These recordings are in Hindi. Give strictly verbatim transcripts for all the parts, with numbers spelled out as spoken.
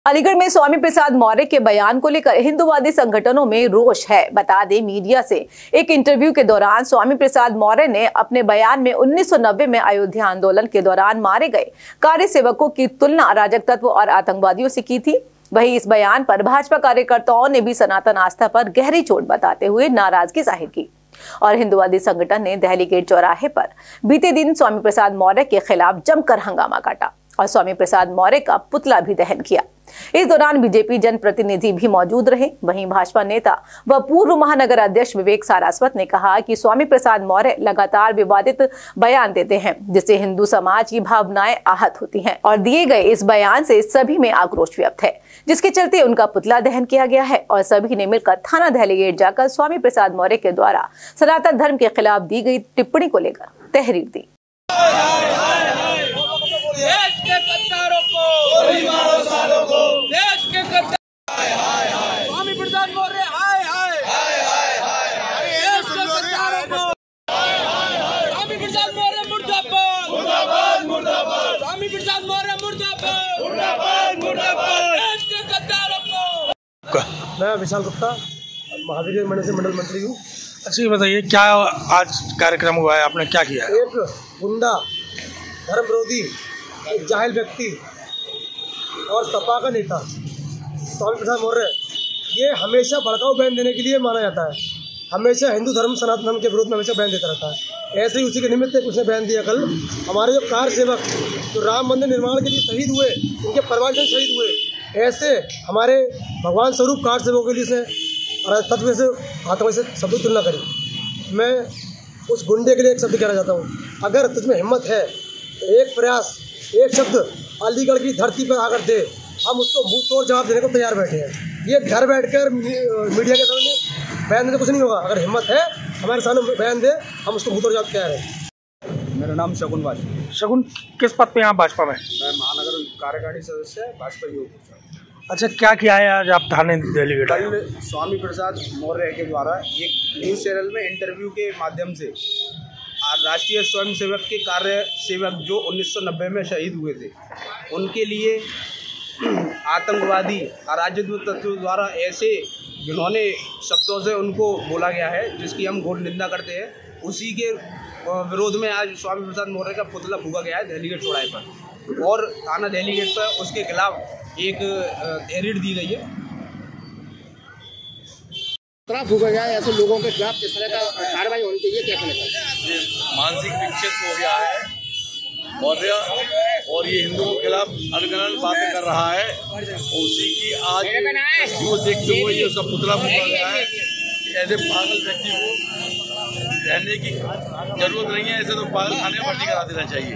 अलीगढ़ में स्वामी प्रसाद मौर्य के बयान को लेकर हिंदूवादी संगठनों में रोष है। बता दें, मीडिया से एक इंटरव्यू के दौरान स्वामी प्रसाद मौर्य ने अपने बयान में उन्नीस सौ नब्बे में अयोध्या आंदोलन के दौरान मारे गए कार्य सेवकों की तुलना अराजक तत्व और आतंकवादियों से की थी। वहीं इस बयान पर भाजपा कार्यकर्ताओं ने भी सनातन आस्था पर गहरी चोट बताते हुए नाराजगी जाहिर की और हिंदूवादी संगठन ने दिल्ली गेट चौराहे पर बीते दिन स्वामी प्रसाद मौर्य के खिलाफ जमकर हंगामा काटा और स्वामी प्रसाद मौर्य का पुतला भी दहन किया। इस दौरान बीजेपी जनप्रतिनिधि भी मौजूद रहे। वहीं भाजपा नेता व पूर्व महानगर अध्यक्ष विवेक सारास्वत ने कहा कि स्वामी प्रसाद मौर्य लगातार विवादित बयान देते हैं, जिससे हिंदू समाज की भावनाएं आहत होती हैं और दिए गए इस बयान से सभी में आक्रोश व्यक्त है, जिसके चलते उनका पुतला दहन किया गया है और सभी ने मिलकर थाना दिल्ली गेट जाकर स्वामी प्रसाद मौर्य के द्वारा सनातन धर्म के खिलाफ दी गई टिप्पणी को लेकर तहरीर दी। देश के गद्दारों को, गोली मारो सालों को, देश के गद्दार स्वामी प्रसाद मौर्य हाय हाय हाय हाय हाय, देश के गद्दारों को स्वामी प्रसाद मौर्य मुर्दाबाद मुर्दाबाद मुर्दाबाद, स्वामी प्रसाद मौर्य मुर्दाबाद मुर्दाबाद मुर्दाबाद, देश के गद्दारों को। मैं विशाल गुप्ता महावीर मंडल से मंडल मंत्री हूँ। अच्छा, ये बताइए क्या आज कार्यक्रम हुआ है, आपने क्या किया है? एक गुंडा, धर्म विरोधी, एक जाहिल व्यक्ति और सपा का नेता स्वामी प्रसाद मौर्य, ये हमेशा भड़काऊ बयान देने के लिए माना जाता है। हमेशा हिंदू धर्म सनातन धर्म के विरोध में हमेशा बयान देता रहता है। ऐसे ही उसी के निमित्त उसने बयान दिया कल हमारे जो कार सेवक जो राम मंदिर निर्माण के लिए शहीद हुए, उनके परिवारजन शहीद हुए, ऐसे हमारे भगवान स्वरूप कार सेवकों के लिए से तत्व से आतंकवादी से शब्द तुलना करी। मैं उस गुंडे के लिए एक शब्द कहना चाहता हूँ, अगर तुझमें हिम्मत है तो एक प्रयास, एक शब्द अलीगढ़ की धरती पर आकर दे, हम उसको मुंह तोड़ जवाब देने को तैयार बैठे हैं। ये घर बैठकर मीडिया के सामने बयान देने कुछ नहीं होगा। अगर हिम्मत है हमारे सामने बयान दे, हम उसको मुंह तोड़ जवाब तैयार हैं। मेरा नाम शगुन भाजपा। शगुन, किस पद पे यहाँ भाजपा में? मैं महानगर कार्यकारिणी सदस्य है भाजपा यूथ। अच्छा, क्या किया है आज आप थाने दिल्ली गेट? कल स्वामी प्रसाद मौर्य के द्वारा एक न्यूज़ चैनल में इंटरव्यू के माध्यम से राष्ट्रीय स्वयंसेवक के कार्य सेवक जो उन्नीस सौ नब्बे में शहीद हुए थे, उनके लिए आतंकवादी अराजक तत्वों द्वारा ऐसे जिन्होंने शब्दों से उनको बोला गया है, जिसकी हम घोर निंदा करते हैं। उसी के विरोध में आज स्वामी प्रसाद मौर्य का पुतला फूका गया है दिल्ली गेट चौराहे पर और थाना दिल्ली गेट पर उसके खिलाफ एक तहरीर दी गई है। फूका गया है, ऐसे लोगों के खिलाफ किस तरह का कार्रवाई होनी चाहिए, क्या कहना चाहिए? ये मानसिक विक्षिप्त हो गया है मौर्य और ये हिंदुओं के खिलाफ अनगनन बातें कर रहा है। उसी की आज वो देखते हुए ये उसका पुतला फूका गया है। ऐसे पागल व्यक्ति को रहने की जरूरत नहीं है, ऐसे तो पागल खाने में भर्ती करा देना चाहिए।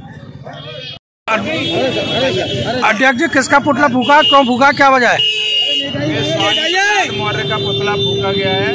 अध्यक्ष जी, किसका पुतला फूका, क्यों फूका, क्या वजह है? स्वामी मौर्य का पुतला फूका गया है।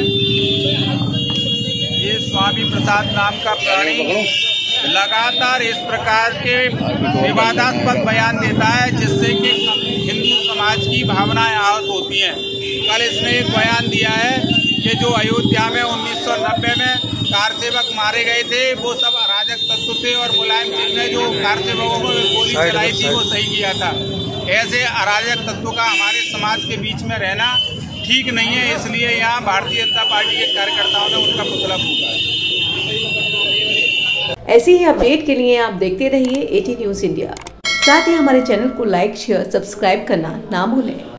ये स्वामी प्रसाद नाम का प्राणी लगातार इस प्रकार के विवादास्पद बयान देता है, जिससे कि हिंदू समाज की भावनाएं आहत होती हैं। कल इसने एक बयान दिया है कि जो अयोध्या में उन्नीस सौ नब्बे में कार सेवक मारे गए थे, वो सब अराजक तत्व थे और मुलायम सिंह ने जो कार सेवकों को गोली चलाई थी वो सही किया था। ऐसे अराजक तत्वों का हमारे समाज के बीच में रहना ठीक नहीं है, इसलिए यहाँ भारतीय जनता पार्टी के कार्यकर्ताओं ने उनका पुतला फूका है। ऐसी ही अपडेट के लिए आप देखते रहिए एटी न्यूज़ इंडिया। साथ ही हमारे चैनल को लाइक, शेयर, सब्सक्राइब करना ना भूलें।